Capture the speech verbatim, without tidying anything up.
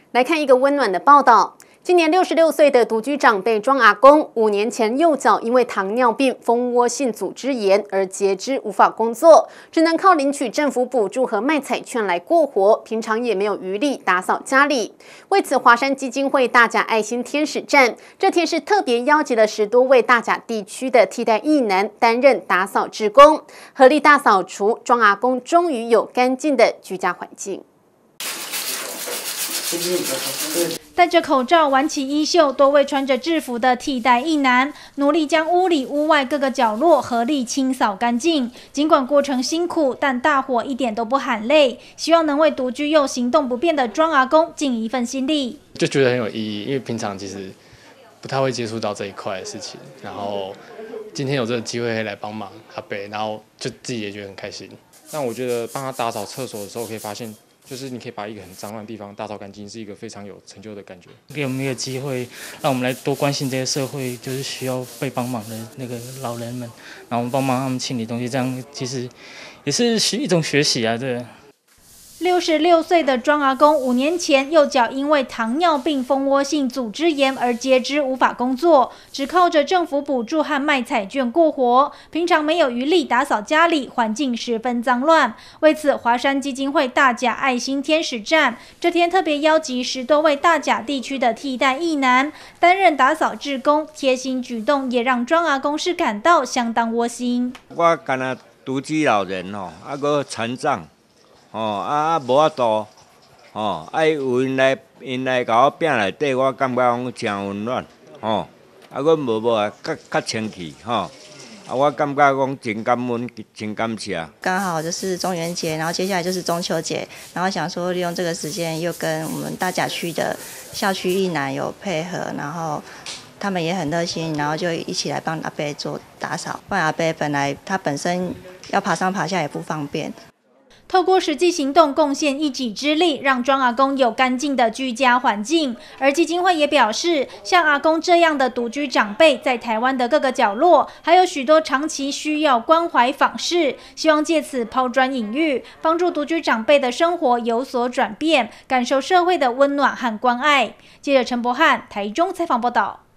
来看一个温暖的报道。今年六十六岁的独居长辈庄阿公，五年前右脚因为糖尿病、蜂窝性组织炎而截肢，无法工作，只能靠领取政府补助和卖彩券来过活，平常也没有余力打扫家里。为此，华山基金会大甲爱心天使站这天是特别邀集了十多位大甲地区的替代役男担任打扫志工，合力大扫除，庄阿公终于有干净的居家环境。 戴着口罩、挽起衣袖，多位穿着制服的替代役男，努力将屋里屋外各个角落合力清扫干净。尽管过程辛苦，但大伙一点都不喊累，希望能为独居又行动不便的庄阿公尽一份心力。 就觉得很有意义，因为平常其实不太会接触到这一块的事情，然后今天有这个机会来帮忙阿伯，然后就自己也觉得很开心。 但我觉得帮他打扫厕所的时候，可以发现。 就是你可以把一个很脏乱的地方打扫干净，是一个非常有成就的感觉。 给我们一个机会，让我们来多关心这个社会，就是需要被帮忙的那个老人们，然后我们帮忙他们清理东西，这样其实也是一种学习啊，这。 六十六岁的庄阿公，五年前右脚因为糖尿病、蜂窝性组织炎而截肢，无法工作，只靠着政府补助和卖彩券过活。平常没有余力打扫家里，环境十分脏乱。为此，华山基金会大甲爱心天使站这天特别邀集十多位大甲地区的替代役男担任打扫志工，贴心举动也让庄阿公是感到相当窝心。 我干那独居老人哦，啊个残障。 哦，啊啊，无法度，哦，啊有因来因来甲我拼内底，我感觉讲真温暖，哦，啊，阮无无啊，较较清气，吼、哦，啊，我感觉讲真感恩，真感谢。 刚好就是中元节，然后接下来就是中秋节，然后想说利用这个时间，又跟我们大甲区的校区役男有配合，然后他们也很热心，然后就一起来帮阿伯做打扫。不然阿伯本来他本身要爬上爬下也不方便。 透过实际行动贡献一己之力，让庄阿公有干净的居家环境。而基金会也表示，像阿公这样的独居长辈，在台湾的各个角落，还有许多长期需要关怀访视，希望借此抛砖引玉，帮助独居长辈的生活有所转变，感受社会的温暖和关爱。记者陈柏翰台中采访报道。